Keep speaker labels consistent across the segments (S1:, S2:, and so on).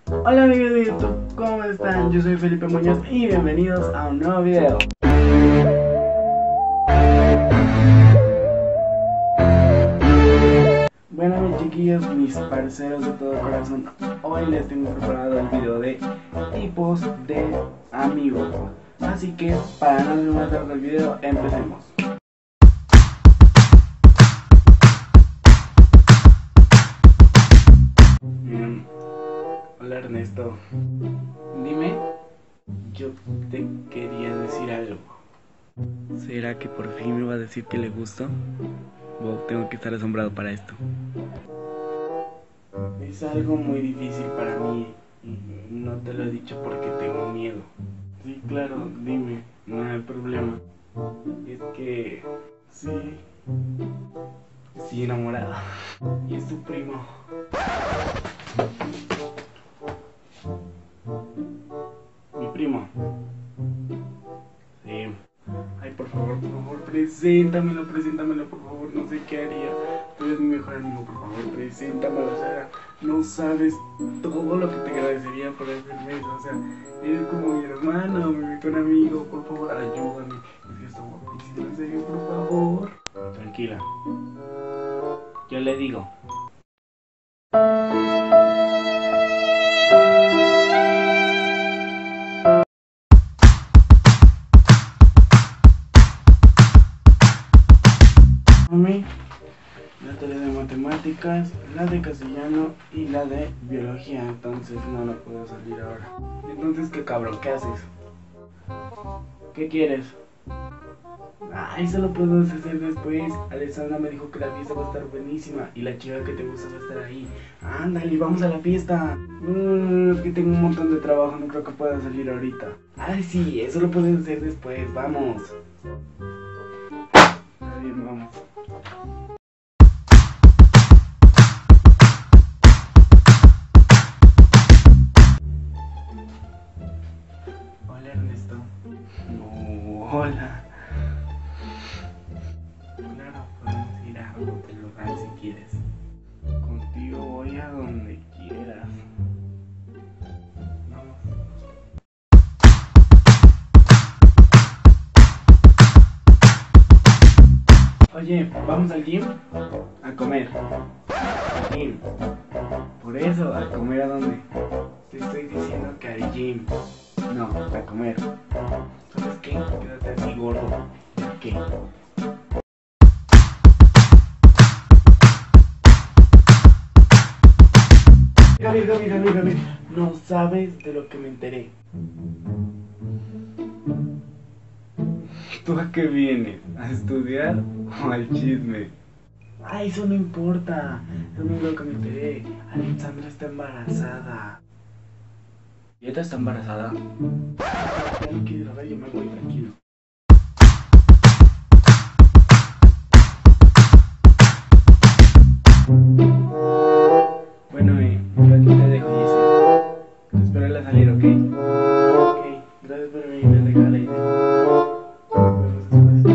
S1: Hola amigos de YouTube, ¿cómo están? Yo soy Felipe Muñoz y bienvenidos a un nuevo video. Bueno mis chiquillos, mis parceros de todo corazón, hoy les tengo preparado el video de tipos de amigos. Así que para no hacer más largo el video, empecemos. Hola Ernesto, dime, yo te quería decir algo. ¿Será que por fin me va a decir que le gusto? Wow, tengo que estar asombrado para esto. Es algo muy difícil para mí y no te lo he dicho porque tengo miedo. Sí, claro, dime, no hay problema. Es que sí enamorado. Y es tu primo. Mi primo. Sí. Ay, por favor, preséntamelo, por favor, no sé qué haría. Tú eres mi mejor amigo, por favor, preséntamelo, o sea, no sabes todo lo que te agradecería por hacerme eso, o sea, eres como mi hermano, mi mejor amigo, por favor, ayúdame. Es que está guapísimo, en serio, por favor. Tranquila, yo le digo. La tarea de matemáticas, la de castellano y la de biología, entonces no puedo salir ahora. Entonces, ¿qué cabrón? ¿Qué haces? ¿Qué quieres? Ay, eso lo podemos hacer después. Alessandra me dijo que la fiesta va a estar buenísima y la chica que te gusta va a estar ahí. Ándale, vamos a la fiesta. Es que tengo un montón de trabajo, no creo que pueda salir ahorita. Ay, sí, eso lo podemos hacer después, vamos. Está bien, vamos. Hola Ernesto. No, hola. Claro, podemos ir a otro lugar si quieres. Contigo voy a donde quieras. Vamos. Oye, ¿vamos al gym? A comer. Al gym. Por eso, ¿a comer a dónde? Te estoy diciendo que al gym. No, a comer. ¿Sabes qué? Quédate así gordo. ¿Qué? Gaby, no sabes de lo que me enteré. ¿Tú a qué vienes? ¿A estudiar o al chisme? Ay, eso no importa. Eso no es lo que me enteré. Alexandra está embarazada. ¿Y ella está embarazada? Ya no quiero saber, yo me voy tranquilo. Bueno, yo aquí te dejo, Giselle. Te espero en la salida, ¿ok? Ok, gracias por venir a dejar la idea. Nos vemos después.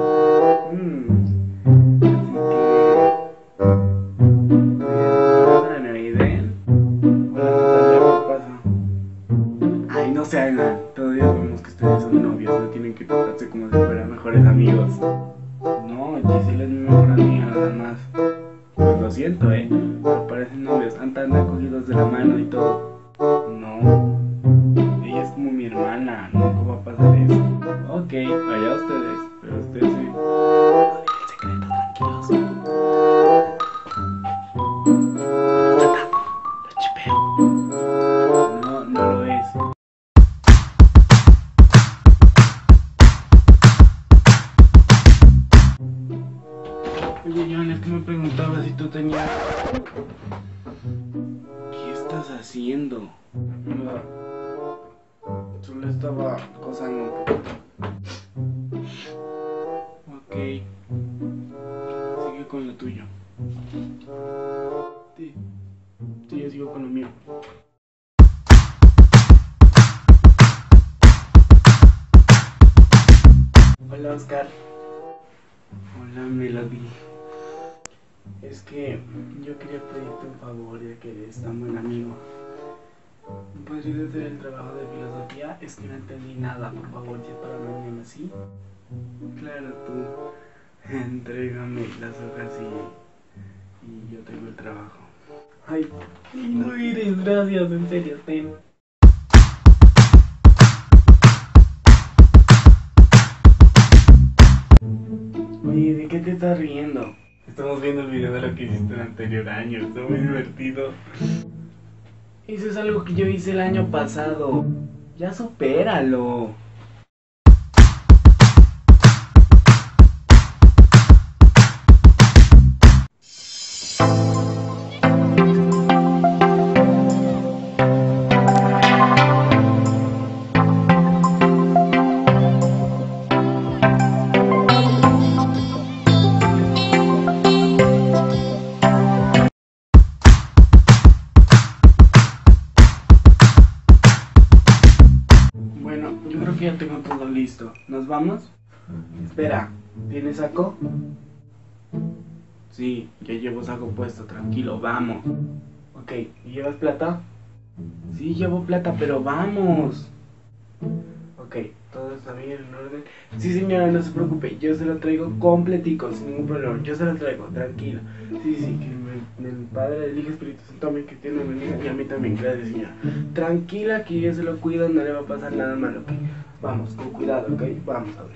S1: Así que... ¿la nueva idea? Hola Natalia, ¿qué pasa? Ay, no se hagan. Todavía vemos que ustedes son novios, no tienen que tratarse como si fueran mejores amigos. No, Giselle es mi mejor amiga, nada más. Pues lo siento, pero parecen novios, andan cogidos de la mano y todo. No, ella es como mi hermana, nunca va a pasar eso. Ok, allá ustedes, pero ustedes sí. No digan secreto, tranquilos. Lo chipeo. No, no lo es. Oye, John, es que me preguntaba si tú tenías... ¿Qué estás haciendo? No, solo estaba gozando un poquito. Ok, sigue con lo tuyo. Sí, yo sigo con lo mío. Hola Oscar. Hola Melody. Es que yo quería pedirte un favor ya que eres tan buen amigo. podrías hacer el trabajo de filosofía? Es que no entendí nada, por favor, si es para mañana, ¿sí? Claro, tú entrégame las hojas y yo tengo el trabajo. Ay, no eres, gracias, en serio, ten. Oye, ¿de qué te estás riendo? Estamos viendo el video de lo que hiciste el anterior año, está muy divertido. Eso es algo que yo hice el año pasado. Ya supéralo. Bueno, yo creo que ya tengo todo listo. ¿Nos vamos? Espera, ¿tienes saco? Sí, ya llevo saco puesto, tranquilo, vamos. Ok, ¿y llevas plata? Sí, llevo plata, pero vamos. Ok, todo está bien, en orden. Sí, señora, no se preocupe, yo se lo traigo completico, sin ningún problema. Yo se lo traigo, tranquilo. Sí, sí, que el Padre, el Hijo y Espíritu Santo también que tiene bendiga y a mí también, gracias, señora. Tranquila, que yo se lo cuido, no le va a pasar nada malo, ok. Vamos, con cuidado, ok, vamos a ver.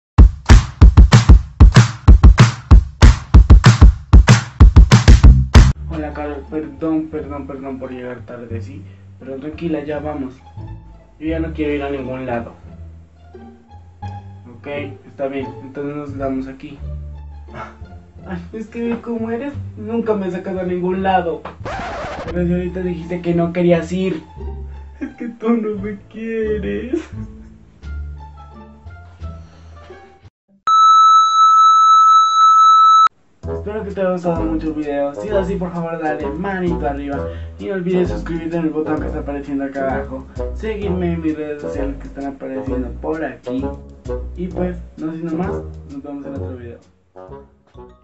S1: Hola, Carol, perdón por llegar tarde, sí. Pero tranquila, ya vamos. Yo ya no quiero ir a ningún lado. Ok, está bien, entonces nos damos aquí. Ay, es que como eres, nunca me sacas a ningún lado. Pero si ahorita dijiste que no querías ir. Es que tú no me quieres. Espero que te haya gustado mucho el video. Si es así, por favor dale manito arriba. Y no olvides suscribirte en el botón que está apareciendo acá abajo. Seguirme en mis redes sociales que están apareciendo por aquí. Y pues, no siendo más, nos vemos en otro video.